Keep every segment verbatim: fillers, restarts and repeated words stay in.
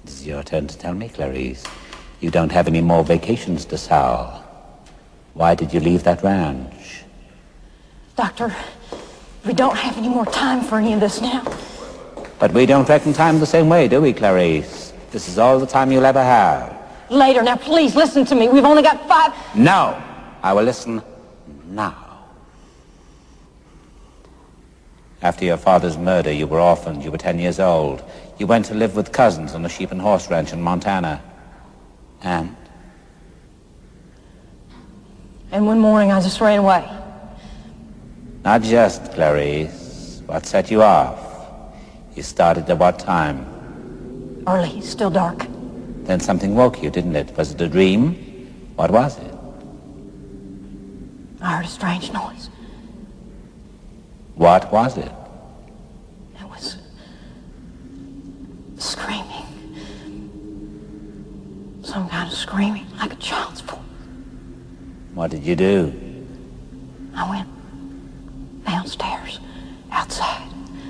It's your turn to tell me, Clarice. You don't have any more vacations to sow. Why did you leave that ranch? Doctor, we don't have any more time for any of this now. But we don't reckon time the same way, do we, Clarice? This is all the time you'll ever have. Later. Now, please listen to me. We've only got five... No! I will listen now. After your father's murder, you were orphaned. You were ten years old. You went to live with cousins on a sheep and horse ranch in Montana. And? And one morning, I just ran away. Not just, Clarice. What set you off? You started at what time? Early. It's still dark. Then something woke you, didn't it? Was it a dream? What was it? I heard a strange noise. What was it? It was... screaming. Some kind of screaming, like a child's voice. What did you do? I went downstairs, outside.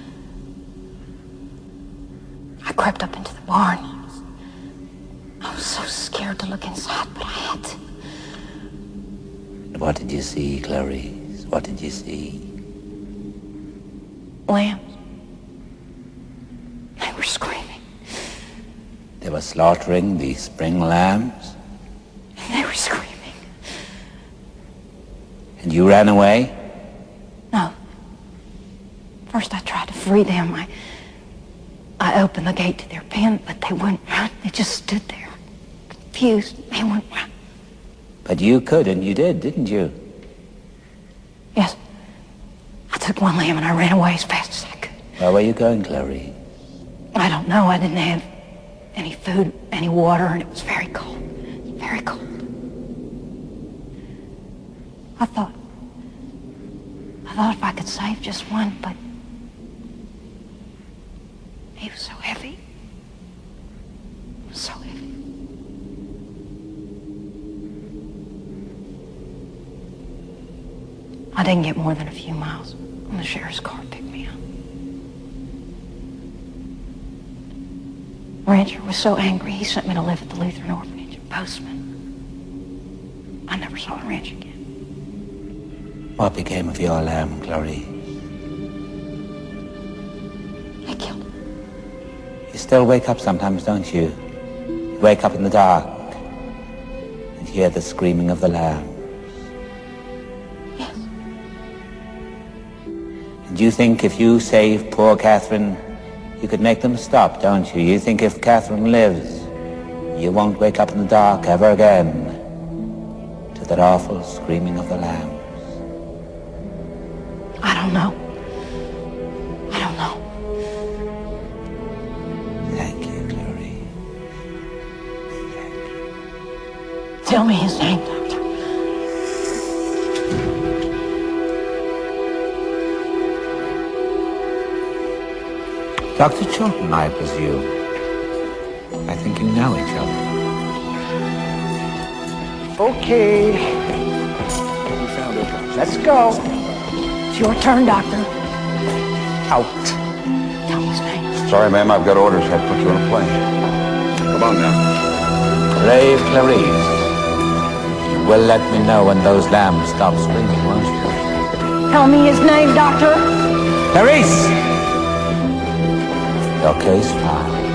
I crept up into the barn. I was so scared to look inside, but I had to. What did you see, Clarice? What did you see? Lambs. They were screaming. They were slaughtering the spring lambs? They were screaming. And you ran away? No. First I tried to free them. I, I opened the gate to their pen, but they wouldn't run. They just stood there, confused. They wouldn't run. But you could, and you did, didn't you? Yes. I took one lamb and I ran away as fast as I could. Where were you going, Clarice? I don't know. I didn't have any food, any water, and it was very cold. It was very cold. I thought, I thought if I could save just one, but he was so heavy. He was so heavy. I didn't get more than a few miles when the sheriff's car picked me up. Rancher was so angry, he sent me to live at the Lutheran orphanage in Postman. I never saw a ranch again. What became of your lamb, Clarice? They killed him. You still wake up sometimes, don't you? You wake up in the dark and hear the screaming of the lamb. Yes. And you think if you save poor Catherine, you could make them stop, don't you? You think if Catherine lives, you won't wake up in the dark ever again to that awful screaming of the lambs. I don't know. I don't know. Thank you, Clarice. Thank you. Tell me his name, Doctor. Doctor Chilton, I presume. I think you know each other. Okay. Let's go. It's your turn, Doctor. Out. Tell me his name. Sorry, ma'am, I've got orders. I have to put you on a plane. Come on now. Brave Clarice. You will let me know when those lambs stop screaming, won't you? Tell me his name, Doctor. Clarice! Your case filed.